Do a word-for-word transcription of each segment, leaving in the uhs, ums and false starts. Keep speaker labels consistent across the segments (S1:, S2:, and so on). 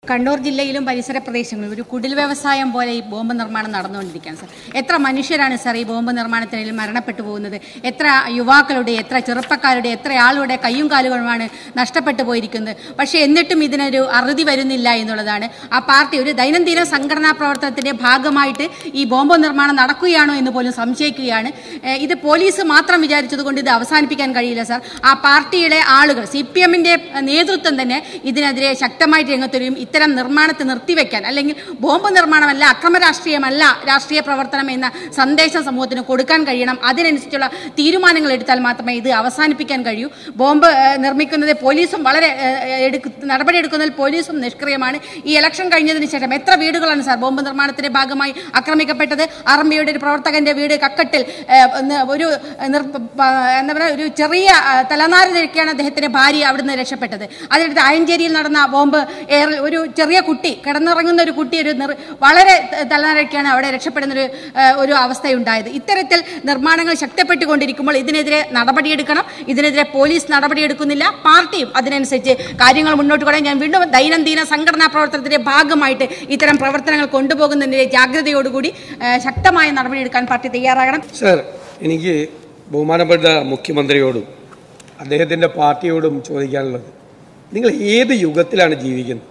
S1: കണ്ണൂർ ജില്ലയിലും പരിസര പ്രദേശങ്ങളിലും ഒരു കുടിൽ വ്യവസായം പോലെ ഈ ബോംബ് നിർമ്മാണം നടന്നുകൊണ്ടിരിക്കുകയാണ് സാർ. എത്ര മനുഷ്യരാണ് സാർ ഈ ബോംബ് നിർമ്മാണത്തിൽ മരണപ്പെട്ടു പോകുന്നത്? എത്ര യുവാക്കളുടെ, എത്ര ചെറുപ്പക്കാരുടെ, എത്ര ആളുടെ കയ്യും കാലുകളുമാണ് നഷ്ടപ്പെട്ടു പോയിരിക്കുന്നത്. പക്ഷേ എന്നിട്ടും ഇതിനൊരു അറുതി വരുന്നില്ല എന്നുള്ളതാണ്. ആ പാർട്ടി ഒരു ദൈനംദിന സംഘടനാ പ്രവർത്തനത്തിന്റെ ഭാഗമായിട്ട് ഈ ബോംബ് നിർമ്മാണം നടക്കുകയാണോ എന്ന് പോലും സംശയിക്കുകയാണ്. ഇത് പോലീസ് മാത്രം വിചാരിച്ചതുകൊണ്ട് ഇത് അവസാനിപ്പിക്കാൻ കഴിയില്ല സാർ. ആ പാർട്ടിയുടെ ആളുകൾ, സി പി എമ്മിന്റെ നേതൃത്വം തന്നെ ഇതിനെതിരെ ശക്തമായിട്ട് രംഗത്ത് വരും. ഇത്തരം നിർമ്മാണത്തെ നിർത്തിവെക്കാൻ, അല്ലെങ്കിൽ ബോംബ് നിർമ്മാണമല്ല, അക്രമ രാഷ്ട്രീയമല്ല രാഷ്ട്രീയ പ്രവർത്തനം എന്ന സന്ദേശം സമൂഹത്തിന് കൊടുക്കാൻ കഴിയണം. അതിനനുസരിച്ചുള്ള തീരുമാനങ്ങൾ എടുത്താൽ മാത്രമേ ഇത് അവസാനിപ്പിക്കാൻ കഴിയൂ. ബോംബ് നിർമ്മിക്കുന്നത് പോലീസും വളരെ നടപടിയെടുക്കുന്നതിൽ പോലീസും നിഷ്ക്രിയമാണ്. ഈ ഇലക്ഷൻ കഴിഞ്ഞതിന് ശേഷം എത്ര വീടുകളാണ് സാർ ബോംബ് നിർമ്മാണത്തിന്റെ ഭാഗമായി ആക്രമിക്കപ്പെട്ടത്? ആർമിയുടെ ഒരു പ്രവർത്തകന്റെ വീട് കക്കട്ടിൽ ഒരു എന്താ പറയുക ഒരു ചെറിയ തലനാര് ധരിക്കുകയാണ് അദ്ദേഹത്തിന്റെ ഭാര്യ അവിടുന്ന് രക്ഷപ്പെട്ടത്. അതിനടുത്ത് ആയഞ്ചേരിയിൽ നടന്ന ബോംബ് എയർ ഒരു ചെറിയ കുട്ടി, കിടന്നിറങ്ങുന്ന ഒരു കുട്ടി ഒരു വളരെ തലനാരൊക്കെയാണ് അവിടെ രക്ഷപ്പെടുന്ന ഒരു ഒരു അവസ്ഥയുണ്ടായത്. ഇത്തരത്തിൽ നിർമ്മാണങ്ങൾ ശക്തിപ്പെട്ടുകൊണ്ടിരിക്കുമ്പോൾ ഇതിനെതിരെ നടപടിയെടുക്കണം. ഇതിനെതിരെ പോലീസ് നടപടിയെടുക്കുന്നില്ല. പാർട്ടിയും അതിനനുസരിച്ച് കാര്യങ്ങൾ മുന്നോട്ട് കൊണ്ടുപോകാൻ ഞാൻ വീണ്ടും ദൈനംദിന സംഘടനാ പ്രവർത്തനത്തിന്റെ ഭാഗമായിട്ട് ഇത്തരം പ്രവർത്തനങ്ങൾ കൊണ്ടുപോകുന്നതിന്റെ ജാഗ്രതയോടുകൂടി ശക്തമായ നടപടിയെടുക്കാൻ പാർട്ടി തയ്യാറാകണം.
S2: സർ, എനിക്ക് ബഹുമാനപ്പെട്ട മുഖ്യമന്ത്രിയോടും അദ്ദേഹത്തിൻ്റെ പാർട്ടിയോടും ചോദിക്കാനുള്ളത്, നിങ്ങൾ ഏത് യുഗത്തിലാണ് ജീവിക്കുന്നത്?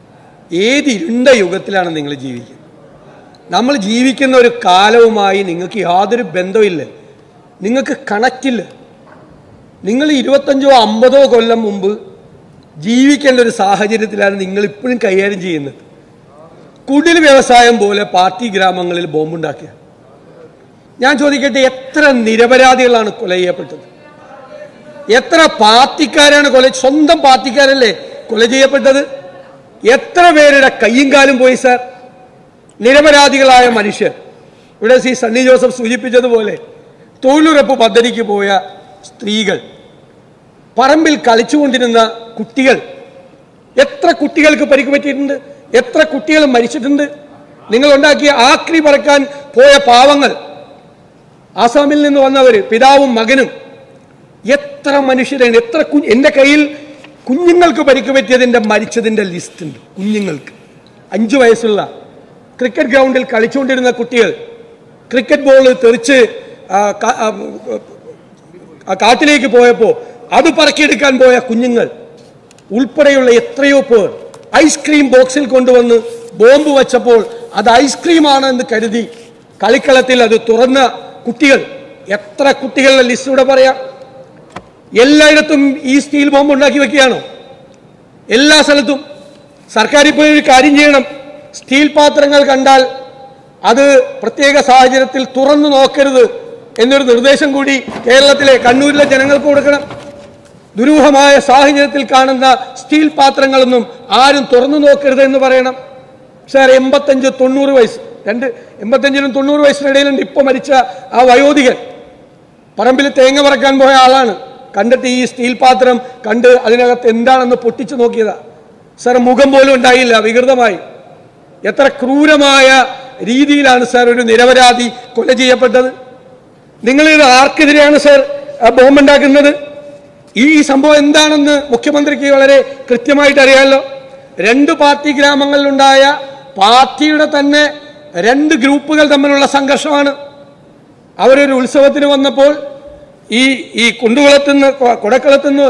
S2: ഏത് ഇരുണ്ട യുഗത്തിലാണ് നിങ്ങൾ ജീവിക്കുന്നത്? നമ്മൾ ജീവിക്കുന്ന ഒരു കാലവുമായി നിങ്ങൾക്ക് യാതൊരു ബന്ധമില്ല, നിങ്ങൾക്ക് കണക്റ്റില്ല. നിങ്ങൾ ഇരുപത്തഞ്ചോ അമ്പതോ കൊല്ലം മുമ്പ് ജീവിക്കേണ്ട ഒരു സാഹചര്യത്തിലാണ് നിങ്ങൾ ഇപ്പോഴും കൈകാര്യം ചെയ്യുന്നത്. കുടിൽ വ്യവസായം പോലെ പാർട്ടി ഗ്രാമങ്ങളിൽ ബോംബുണ്ടാക്കുക. ഞാൻ ചോദിക്കട്ടെ, എത്ര നിരപരാധികളാണ് കൊല ചെയ്യപ്പെട്ടത്? എത്ര പാർട്ടിക്കാരാണ് കൊല, സ്വന്തം പാർട്ടിക്കാരല്ലേ കൊല ചെയ്യപ്പെട്ടത്? എത്ര പേരുടെ കയ്യും കാലും പോയി സാർ? നിരപരാധികളായ മനുഷ്യർ. ഇവിടെ സി സണ്ണി ജോസഫ് സൂചിപ്പിച്ചതുപോലെ തൊഴിലുറപ്പ് പദ്ധതിക്ക് പോയ സ്ത്രീകൾ, പറമ്പിൽ കളിച്ചുകൊണ്ടിരുന്ന കുട്ടികൾ, എത്ര കുട്ടികൾക്ക് പരിക്ക് പറ്റിയിട്ടുണ്ട്? എത്ര കുട്ടികൾ മരിച്ചിട്ടുണ്ട്? നിങ്ങൾ ഉണ്ടാക്കിയ ആക്രി പറക്കാൻ പോയ പാവങ്ങൾ, ആസാമിൽ നിന്ന് വന്നവർ, പിതാവും മകനും, എത്ര മനുഷ്യരാണ്? എത്ര കുഞ്ഞ് എൻ്റെ കയ്യിൽ കുഞ്ഞുങ്ങൾക്ക് പരിക്ക് പറ്റിയതിൻ്റെ മരിച്ചതിൻ്റെ ലിസ്റ്റ് ഉണ്ട്. കുഞ്ഞുങ്ങൾക്ക് അഞ്ചു വയസ്സുള്ള ക്രിക്കറ്റ് ഗ്രൗണ്ടിൽ കളിച്ചുകൊണ്ടിരുന്ന കുട്ടികൾ, ക്രിക്കറ്റ് ബോൾ തെറിച്ച് കാട്ടിലേക്ക് പോയപ്പോൾ അത് പറക്കിയെടുക്കാൻ പോയ കുഞ്ഞുങ്ങൾ ഉൾപ്പെടെയുള്ള എത്രയോ പേർ ഐസ്ക്രീം ബോക്സിൽ കൊണ്ടുവന്ന് ബോംബ് വച്ചപ്പോൾ അത് ഐസ്ക്രീമാണ് എന്ന് കരുതി കളിക്കളത്തിൽ അത് തുറന്ന കുട്ടികൾ, എത്ര കുട്ടികളുടെ ലിസ്റ്റ് ഇവിടെ പറയാം. എല്ലായിടത്തും ഈ സ്റ്റീൽ ബോംബ് ഉണ്ടാക്കി വെക്കുകയാണോ? എല്ലാ സ്ഥലത്തും. സർക്കാർ ഇപ്പോൾ ഒരു കാര്യം ചെയ്യണം, സ്റ്റീൽ പാത്രങ്ങൾ കണ്ടാൽ അത് പ്രത്യേക സാഹചര്യത്തിൽ തുറന്നു നോക്കരുത് എന്നൊരു നിർദ്ദേശം കൂടി കേരളത്തിലെ കണ്ണൂരിലെ ജനങ്ങൾക്ക് കൊടുക്കണം. ദുരൂഹമായ സാഹചര്യത്തിൽ കാണുന്ന സ്റ്റീൽ പാത്രങ്ങളൊന്നും ആരും തുറന്നു നോക്കരുത് എന്ന് പറയണം. സാർ, എൺപത്തഞ്ച് തൊണ്ണൂറ് വയസ്സ് രണ്ട് എൺപത്തഞ്ചിനും തൊണ്ണൂറ് വയസ്സിനിടയിലുണ്ട് ഇപ്പോൾ മരിച്ച ആ വയോധികൻ. പറമ്പിൽ തേങ്ങ പറക്കാൻ പോയ ആളാണ്. കണ്ടിട്ട് ഈ സ്റ്റീൽ പാത്രം കണ്ട് അതിനകത്ത് എന്താണെന്ന് പൊട്ടിച്ചു നോക്കിയതാ. സാർ, മുഖം പോലും ഉണ്ടായില്ല, വികൃതമായി. എത്ര ക്രൂരമായ രീതിയിലാണ് സാർ ഒരു നിരപരാധി കൊല ചെയ്യപ്പെട്ടത്. നിങ്ങളിത് ആർക്കെതിരെയാണ് സാർ ബോംബുണ്ടാക്കുന്നത്? ഈ സംഭവം എന്താണെന്ന് മുഖ്യമന്ത്രിക്ക് വളരെ കൃത്യമായിട്ട് അറിയാമല്ലോ. രണ്ട് പാർട്ടി ഗ്രാമങ്ങളിലുണ്ടായ പാർട്ടിയുടെ തന്നെ രണ്ട് ഗ്രൂപ്പുകൾ തമ്മിലുള്ള സംഘർഷമാണ്. അവരൊരു ഉത്സവത്തിന് വന്നപ്പോൾ ഈ ഈ കുണ്ടുകുളത്തുനിന്ന് കൊടക്കളത്തുനിന്ന്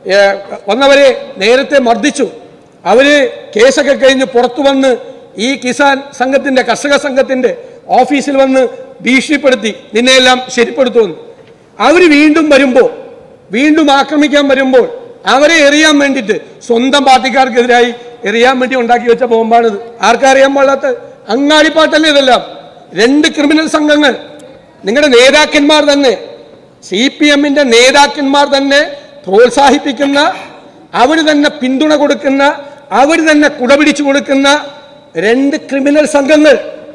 S2: വന്നവരെ നേരത്തെ മർദ്ദിച്ചു. അവര് കേസൊക്കെ കഴിഞ്ഞ് പുറത്തു വന്ന് ഈ കിസാൻ സംഘത്തിന്റെ, കർഷക സംഘത്തിന്റെ ഓഫീസിൽ വന്ന് ഭീഷണിപ്പെടുത്തി, നിന്നെയെല്ലാം ശരിപ്പെടുത്തുമെന്ന്. അവർ വീണ്ടും വരുമ്പോൾ, വീണ്ടും ആക്രമിക്കാൻ വരുമ്പോൾ അവരെ എറിയാൻ വേണ്ടിയിട്ട് സ്വന്തം പാർട്ടിക്കാർക്കെതിരായി എറിയാൻ വേണ്ടി ഉണ്ടാക്കി വെച്ച ബോംബാണിത്. ആർക്കറിയാൻ പാടാത്ത അങ്ങാടിപ്പാട്ടല്ലേ ഇതെല്ലാം? രണ്ട് ക്രിമിനൽ സംഘങ്ങൾ, നിങ്ങളുടെ നേതാക്കന്മാർ തന്നെ, സി പി എമ്മിന്റെ നേതാക്കന്മാർ തന്നെ പ്രോത്സാഹിപ്പിക്കുന്ന, അവർ തന്നെ പിന്തുണ കൊടുക്കുന്ന, അവർ തന്നെ കുടപിടിച്ചു കൊടുക്കുന്ന രണ്ട് ക്രിമിനൽ സംഘങ്ങൾ.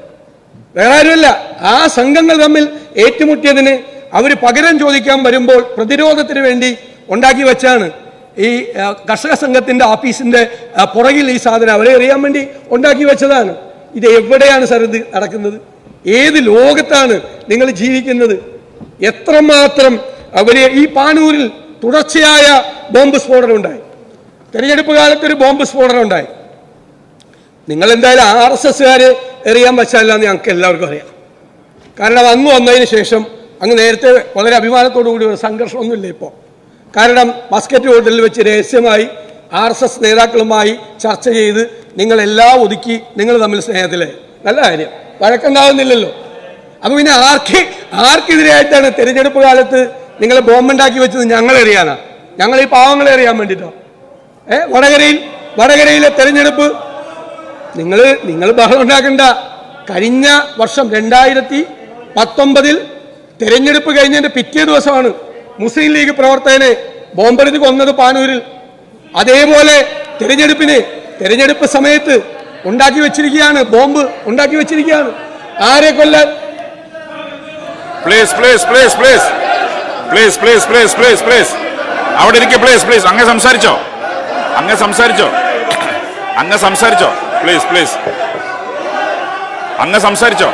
S2: വേറെ ആരുമല്ല, ആ സംഘങ്ങൾ തമ്മിൽ ഏറ്റുമുട്ടിയതിന് അവർ പകരം ചോദിക്കാൻ വരുമ്പോൾ പ്രതിരോധത്തിന് വേണ്ടി ഉണ്ടാക്കി വെച്ചാണ് ഈ കർഷക സംഘത്തിന്റെ ഓഫീസിന്റെ പുറകിൽ ഈ സാധനം അവരെ എറിയാൻ വേണ്ടി ഉണ്ടാക്കി വെച്ചതാണ്. ഇത് എവിടെയാണ് സാർ ഇത് നടക്കുന്നത്? ഏത് ലോകത്താണ് നിങ്ങൾ ജീവിക്കുന്നത്? എത്രമാത്രം അവരെ ഈ പാനൂരിൽ തുടർച്ചയായ ബോംബ് സ്ഫോടനം ഉണ്ടായി. തെരഞ്ഞെടുപ്പ് കാലത്തൊരു ബോംബ് സ്ഫോടനം ഉണ്ടായി. നിങ്ങൾ എന്തായാലും ആർ എസ് എസ്സുകാർ എറിയാൻ പറ്റില്ലെന്ന് ഞങ്ങൾക്ക് എല്ലാവർക്കും അറിയാം. കാരണം അന്ന് വന്നതിന് ശേഷം അങ്ങ് നേരത്തെ വളരെ അഭിമാനത്തോടു കൂടി ഒരു സംഘർഷമൊന്നുമില്ല ഇപ്പോൾ. കാരണം ബാസ്ക്കറ്റ് ഹോട്ടലിൽ വെച്ച് രഹസ്യമായി ആർ എസ് എസ് നേതാക്കളുമായി ചർച്ച ചെയ്ത് നിങ്ങളെല്ലാം ഒതുക്കി നിങ്ങൾ തമ്മിൽ സ്നേഹത്തിലെ നല്ല കാര്യം, വഴക്കുണ്ടാവുന്നില്ലല്ലോ. അപ്പോൾ പിന്നെ ആർക്ക് ആർക്കെതിരെയായിട്ടാണ് തെരഞ്ഞെടുപ്പ് കാലത്ത് നിങ്ങൾ ബോംബുണ്ടാക്കി വെച്ചത്? ഞങ്ങളെറിയാനാ? ഞങ്ങൾ ഈ പാവങ്ങളെ അറിയാൻ വേണ്ടിയിട്ടോ? ഏ വടകരയിൽ വടകരയിലെ തെരഞ്ഞെടുപ്പ് നിങ്ങൾ നിങ്ങൾ ബഹളം ഉണ്ടാക്കണ്ട. കഴിഞ്ഞ വർഷം രണ്ടായിരത്തി പത്തൊമ്പതിൽ തെരഞ്ഞെടുപ്പ് കഴിഞ്ഞതിന്റെ പിറ്റേ ദിവസമാണ് മുസ്ലിം ലീഗ് പ്രവർത്തകനെ ബോംബെറിഞ്ഞ് കൊന്നത് പാനൂരിൽ. അതേപോലെ തെരഞ്ഞെടുപ്പിന് തെരഞ്ഞെടുപ്പ് സമയത്ത് ഉണ്ടാക്കി വെച്ചിരിക്കുകയാണ്, ബോംബ് ഉണ്ടാക്കി വെച്ചിരിക്കുകയാണ്. ആരെ കൊല്ലാൻ?
S3: Please please please please please please please please please അവിടെ ഇരിക്കെ പ്ലീസ് പ്ലീസ് അങ്ങ് സംസാരിച്ചോ അങ്ങ് സംസാരിച്ചോ അങ്ങ് സംസാരിച്ചോ പ്ലീസ് പ്ലീസ് അങ്ങ് സംസാരിച്ചോ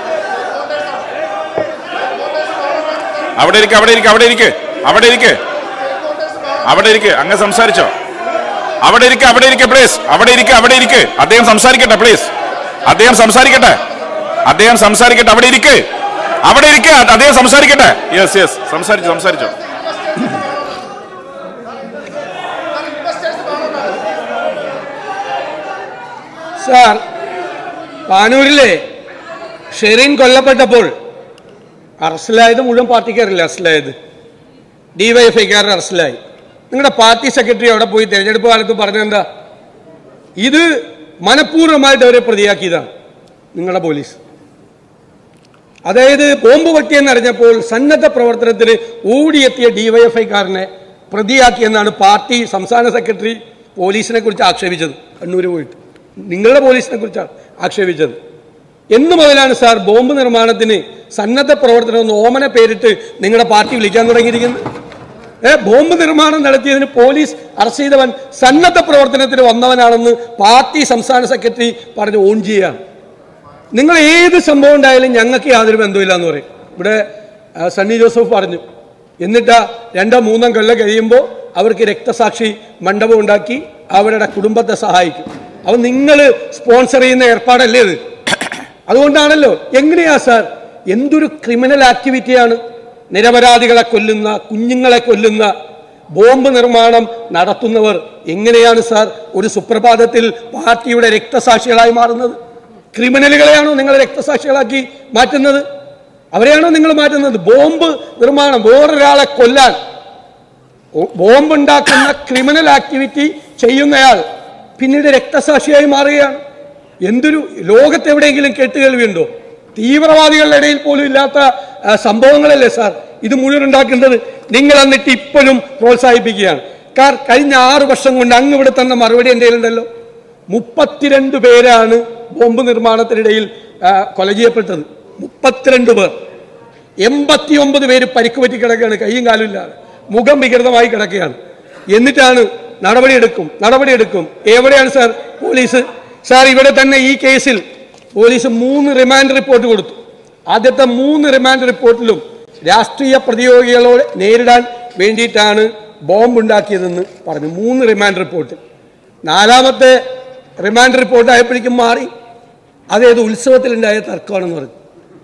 S3: അവിടെ ഇരിക്കെ അവിടെ ഇരിക്കെ അവിടെ ഇരിക്കെ അവിടെ ഇരിക്കെ അവിടെ ഇരിക്കെ അങ്ങ് സംസാരിച്ചോ അവിടെ ഇരിക്കെ അവിടെ ഇരിക്കെ പ്ലീസ് അവിടെ ഇരിക്കെ അവിടെ ഇരിക്കെ അദ്ദേഹം സംസാരിക്കട്ടെ പ്ലീസ് അദ്ദേഹം സംസാരിക്കട്ടെ അദ്ദേഹം സംസാരിക്കട്ടെ അവിടെ ഇരിക്കെ അവിടെ ഇരിക്കെ അദ്ദേഹം സംസാരിക്കട്ടെ യെസ് യെസ് സംസാരിച്ചു സംസാരിച്ചോ
S2: സാർ, പാനൂരിലെ ഷെറിൻ കൊല്ലപ്പെട്ടപ്പോൾ അറസ്റ്റിലായത് മുഴുവൻ പാർട്ടിക്കാരല്ലേ അറസ്റ്റിലായത്? ഡിവൈഎഫ്ഐക്കാരൻ അറസ്റ്റിലായി. നിങ്ങളുടെ പാർട്ടി സെക്രട്ടറി അവിടെ പോയി തെരഞ്ഞെടുപ്പ് കാലത്ത് പറഞ്ഞെന്താ? ഇത് മനഃപൂർവ്വമായിട്ട് അവരെ പ്രതിയാക്കിയതാണ് നിങ്ങളുടെ പോലീസ്. അതായത് ബോംബ് പൊട്ടിയെന്നറിഞ്ഞപ്പോൾ സന്നദ്ധ പ്രവർത്തനത്തിന് ഓടിയെത്തിയ ഡിവൈഎഫ്ഐക്കാരനെ പ്രതിയാക്കിയെന്നാണ് പാർട്ടി സംസ്ഥാന സെക്രട്ടറി പോലീസിനെ കുറിച്ച് ആക്ഷേപിച്ചത്. കണ്ണൂർ പോയിട്ട് നിങ്ങളുടെ പോലീസിനെ കുറിച്ചാണ് ആക്ഷേപിച്ചത്. എന്ന് മുതലാണ് സാർ ബോംബ് നിർമ്മാണത്തിന് സന്നദ്ധ പ്രവർത്തനം എന്ന് ഓമന പേരിട്ട് നിങ്ങളുടെ പാർട്ടി വിളിക്കാൻ തുടങ്ങിയിരിക്കുന്നത്? ഏ ബോംബ് നിർമ്മാണം നടത്തിയതിന് പോലീസ് അറസ്റ്റ് ചെയ്തവൻ സന്നദ്ധ പ്രവർത്തനത്തിന് വന്നവനാണെന്ന് പാർട്ടി സംസ്ഥാന സെക്രട്ടറി പറഞ്ഞ് ഓൺ ചെയ്യുകയാണ്. നിങ്ങൾ ഏത് സംഭവം ഉണ്ടായാലും ഞങ്ങൾക്ക് യാതൊരു ബന്ധമില്ല എന്ന് പറയും. ഇവിടെ സണ്ണി ജോസഫ് പറഞ്ഞു. എന്നിട്ട് രണ്ടോ മൂന്നോ കൊല്ലം കഴിയുമ്പോൾ അവർക്ക് രക്തസാക്ഷി മണ്ഡപം ഉണ്ടാക്കി അവരുടെ കുടുംബത്തെ സഹായിക്കും. അപ്പോൾ നിങ്ങൾ സ്പോൺസർ ചെയ്യുന്ന ഏർപ്പാടല്ലേ ഇത്? അതുകൊണ്ടാണല്ലോ. എങ്ങനെയാ സാർ? എന്തൊരു ക്രിമിനൽ ആക്ടിവിറ്റിയാണ്! നിരപരാധികളെ കൊല്ലുന്ന, കുഞ്ഞുങ്ങളെ കൊല്ലുന്ന ബോംബ് നിർമ്മാണം നടത്തുന്നവർ എങ്ങനെയാണ് സാർ ഒരു സുപ്രഭാതത്തിൽ പാർട്ടിയുടെ രക്തസാക്ഷികളായി മാറുന്നത്? ക്രിമിനലുകളെയാണോ നിങ്ങൾ രക്തസാക്ഷികളാക്കി മാറ്റുന്നത്? അവരെയാണോ നിങ്ങൾ മാറ്റുന്നത്? ബോംബ് നിർമ്മാണം, വേറൊരാളെ കൊല്ലാൻ ബോംബുണ്ടാക്കുന്ന ക്രിമിനൽ ആക്ടിവിറ്റി ചെയ്യുന്നയാൾ പിന്നീട് രക്തസാക്ഷിയായി മാറുകയാണ്. എന്തൊരു ലോകത്തെവിടെയെങ്കിലും കേട്ടുകേൾവിയുണ്ടോ? തീവ്രവാദികളുടെ ഇടയിൽ പോലും ഇല്ലാത്ത സംഭവങ്ങളല്ലേ സാർ ഇത് മുഴുവൻ ഉണ്ടാക്കേണ്ടത്? നിങ്ങൾ എന്നിട്ട് ഇപ്പോഴും പ്രോത്സാഹിപ്പിക്കുകയാണ്. കാരണം കഴിഞ്ഞ ആറു വർഷം കൊണ്ട് അങ്ങ് ഇവിടെ തന്ന മറുപടി എൻ്റെ കയ്യിലുണ്ടല്ലോ. മുപ്പത്തിരണ്ട് പേരാണ് ബോംബ് നിർമ്മാണത്തിനിടയിൽ കൊല ചെയ്യപ്പെട്ടത്. മുപ്പത്തിരണ്ട് പേർ. എൺപത്തി ഒമ്പത് പേര് പരിക്ക് പറ്റി കിടക്കുകയാണ്, കയ്യും കാലും ഇല്ലാതെ, മുഖം വികൃതമായി കിടക്കുകയാണ്. എന്നിട്ടാണ് നടപടിയെടുക്കും നടപടിയെടുക്കും എവിടെയാണ് സാർ പോലീസ്? സാർ ഇവിടെ തന്നെ ഈ കേസിൽ പോലീസ് മൂന്ന് റിമാൻഡ് റിപ്പോർട്ട് കൊടുത്തു. ആദ്യത്തെ മൂന്ന് റിമാൻഡ് റിപ്പോർട്ടിലും രാഷ്ട്രീയ പ്രതിയോഗികളോട് നേരിടാൻ വേണ്ടിയിട്ടാണ് ബോംബ് ഉണ്ടാക്കിയതെന്ന് പറഞ്ഞു. മൂന്ന് റിമാൻഡ് റിപ്പോർട്ട്. നാലാമത്തെ റിമാൻഡ് റിപ്പോർട്ട് ആയപ്പോഴേക്കും മാറി. അതേത് ഉത്സവത്തിലുണ്ടായ തർക്കമാണെന്ന് പറഞ്ഞു.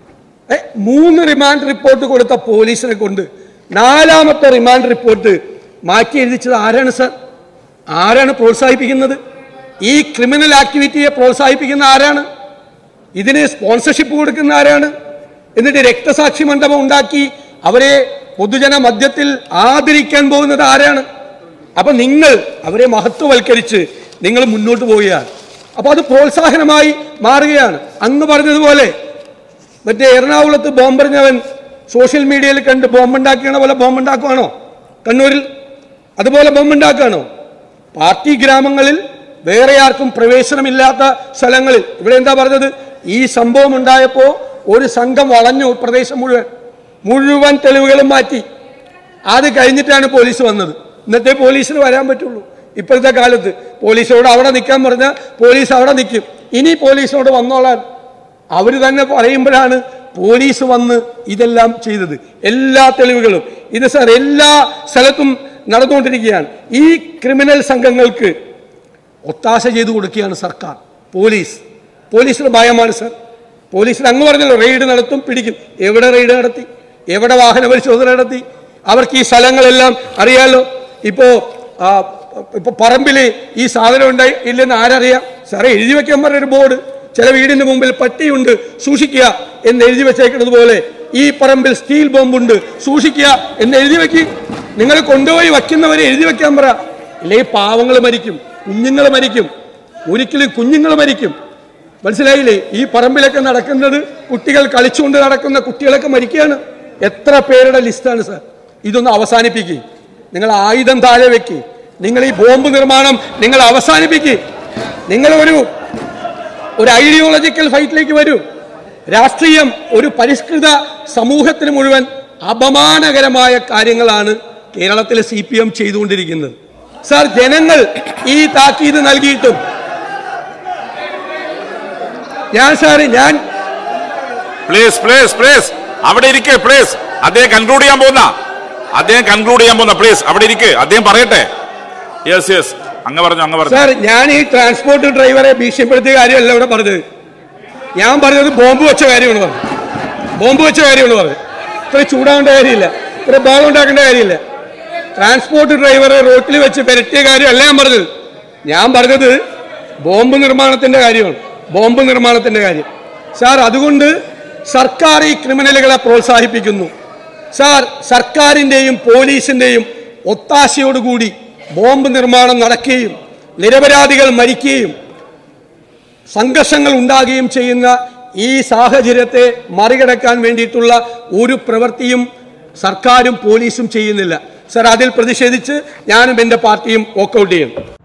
S2: ഏ മൂന്ന് റിമാൻഡ് റിപ്പോർട്ട് കൊടുത്ത പോലീസിനെ കൊണ്ട് നാലാമത്തെ റിമാൻഡ് റിപ്പോർട്ട് മാറ്റി എഴുതിച്ചത് ആരാണ് സാർ? ആരാണ് പ്രോത്സാഹിപ്പിക്കുന്നത്? ഈ ക്രിമിനൽ ആക്ടിവിറ്റിയെ പ്രോത്സാഹിപ്പിക്കുന്ന ആരാണ്? ഇതിന് സ്പോൺസർഷിപ്പ് കൊടുക്കുന്ന ആരാണ്? എന്നിട്ട് രക്തസാക്ഷി മണ്ഡപം ഉണ്ടാക്കി അവരെ പൊതുജന മധ്യത്തിൽ ആദരിക്കാൻ പോകുന്നത് ആരാണ്? അപ്പൊ നിങ്ങൾ അവരെ മഹത്വവൽക്കരിച്ച് നിങ്ങൾ മുന്നോട്ട് പോവുകയാണ്. അപ്പൊ അത് പ്രോത്സാഹനമായി മാറുകയാണ്. അന്ന് പറഞ്ഞതുപോലെ മറ്റേ എറണാകുളത്ത് ബോംബെറിഞ്ഞവൻ സോഷ്യൽ മീഡിയയിൽ കണ്ട് ബോംബുണ്ടാക്കണ പോലെ ബോംബുണ്ടാക്കുവാണോ കണ്ണൂരിൽ? അതുപോലെ ബോംബുണ്ടാക്കുകയാണോ? പാർട്ടി ഗ്രാമങ്ങളിൽ വേറെ ആർക്കും പ്രവേശനമില്ലാത്ത സ്ഥലങ്ങളിൽ ഇവിടെ എന്താ പറഞ്ഞത്? ഈ സംഭവം ഉണ്ടായപ്പോൾ ഒരു സംഘം വളഞ്ഞു പ്രദേശം മുഴുവൻ മുഴുവൻ തെളിവുകളും മാറ്റി. അത് കഴിഞ്ഞിട്ടാണ് പോലീസ് വന്നത്. ഇന്നത്തെ പോലീസിന് വരാൻ പറ്റുള്ളൂ. ഇപ്പോഴത്തെ കാലത്ത് പോലീസോട് അവിടെ നിൽക്കാൻ പറഞ്ഞാൽ പോലീസ് അവിടെ നിൽക്കും. ഇനി പോലീസിനോട് വന്നോളാൻ അവർ തന്നെ പറയുമ്പോഴാണ് പോലീസ് വന്ന് ഇതെല്ലാം ചെയ്തത്. എല്ലാ തെളിവുകളും ഇത് സാർ എല്ലാ സ്ഥലത്തും നടന്നുകൊണ്ടിരിക്കുകയാണ്. ഈ ക്രിമിനൽ സംഘങ്ങൾക്ക് ഒത്താശ ചെയ്തു കൊടുക്കുകയാണ് സർക്കാർ. പോലീസ് പോലീസിന് ഭയമാണ് സർ. പോലീസിന് അങ്ങ് പറഞ്ഞല്ലോ റെയ്ഡ് നടത്തും, പിടിക്കും. എവിടെ റെയ്ഡ് നടത്തി? എവിടെ വാഹന പരിശോധന നടത്തി? അവർക്ക് ഈ സ്ഥലങ്ങളെല്ലാം അറിയാലോ. ഇപ്പോ ഇപ്പൊ പറമ്പിൽ ഈ സാധനം ഉണ്ടായി ഇല്ലെന്ന് ആരറിയാം? സാറേ, എഴുതി വെക്കാൻ പറഞ്ഞൊരു ബോർഡ്, ചില വീടിന്റെ മുമ്പിൽ പട്ടിയുണ്ട് സൂക്ഷിക്കുക എന്ന് എഴുതി വെച്ചേക്കുന്നത് പോലെ ഈ പറമ്പിൽ സ്റ്റീൽ ബോംബുണ്ട് സൂക്ഷിക്കുക എന്ന് എഴുതി വെക്കി. നിങ്ങൾ കൊണ്ടുപോയി വയ്ക്കുന്നവരെ എഴുതി വെക്കാൻ പറ. ഇല്ലെങ്കിൽ പാവങ്ങൾ മരിക്കും, കുഞ്ഞുങ്ങൾ മരിക്കും, ഒരിക്കലും കുഞ്ഞുങ്ങൾ മരിക്കും. മനസ്സിലായില്ലേ? ഈ പറമ്പിലൊക്കെ നടക്കുന്നത് കുട്ടികൾ കളിച്ചുകൊണ്ട് നടക്കുന്ന കുട്ടികളൊക്കെ മരിക്കുകയാണ്. എത്ര പേരുടെ ലിസ്റ്റാണ് സാർ? ഇതൊന്ന് അവസാനിപ്പിക്കുക. നിങ്ങൾ ആയുധം താഴെ വെക്കുക. നിങ്ങൾ ഈ ബോംബ് നിർമ്മാണം നിങ്ങൾ അവസാനിപ്പിക്കുക. നിങ്ങൾ ഒരു ഒരു ഐഡിയോളജിക്കൽ ഫൈറ്റിലേക്ക് വരൂ. രാഷ്ട്രീയം ഒരു പരിഷ്കൃത സമൂഹത്തിന് മുഴുവൻ അപമാനകരമായ കാര്യങ്ങളാണ് കേരളത്തിലെ സി പി എം ചെയ്തുകൊണ്ടിരിക്കുന്നത്. സാർ, ജനങ്ങൾ ഈ താക്കീത് നൽകിയിട്ടും ഞാൻ സാറ് ഞാൻ
S3: പ്ലീസ് പ്ലീസ് പ്ലീസ് അവിടെ ഇരിക്കെ പ്ലീസ്. അദ്ദേഹം കൺക്ലൂഡ് ചെയ്യാൻ പോകുന്ന അദ്ദേഹം കൺക്ലൂഡ് ചെയ്യാൻ പോകുന്ന പ്ലീസ് അവിടെ ഇരിക്കെ, അദ്ദേഹം പറയട്ടെ. യെസ് യെസ് അങ്ങ് പറഞ്ഞു അങ്ങ് പറഞ്ഞു.
S2: സാർ, ഞാൻ ഈ ട്രാൻസ്പോർട്ട് ഡ്രൈവറെ ഭീഷണിപ്പെടുത്തിയ കാര്യമല്ല ഇവിടെ പറഞ്ഞത്. ഞാൻ പറഞ്ഞത് ബോംബ് വെച്ച കാര്യമാണ് പറഞ്ഞത്. ബോംബ് വെച്ച കാര്യമാണ് പറഞ്ഞത്. ഇത്ര ചൂടാവേണ്ട കാര്യമില്ല, ഇത്ര ബഹളം ഉണ്ടാക്കേണ്ട കാര്യമില്ല. ട്രാൻസ്പോർട്ട് ഡ്രൈവറെ റോട്ടിൽ വെച്ച് പെരട്ടിയ കാര്യമല്ല ഞാൻ പറഞ്ഞത്. ഞാൻ പറഞ്ഞത് ബോംബ് നിർമ്മാണത്തിന്റെ കാര്യമാണ്. ബോംബ് നിർമ്മാണത്തിന്റെ കാര്യം. സാർ, അതുകൊണ്ട് സർക്കാർ ഈ ക്രിമിനലുകളെ പ്രോത്സാഹിപ്പിക്കുന്നു. സാർ, സർക്കാരിന്റെയും പോലീസിന്റെയും ഒത്താശയോടുകൂടി ബോംബ് നിർമ്മാണം നടക്കുകയും നിരപരാധികൾ മരിക്കുകയും സംഘർഷങ്ങൾ ഉണ്ടാകുകയും ചെയ്യുന്ന ഈ സാഹചര്യത്തെ മറികടക്കാൻ വേണ്ടിയിട്ടുള്ള ഒരു പ്രവൃത്തിയും സർക്കാരും പോലീസും ചെയ്യുന്നില്ല. സാർ, അതിൽ പ്രതിഷേധിച്ച് ഞാനും എൻ്റെ പാർട്ടിയും വോക്കൗട്ട് ചെയ്യും.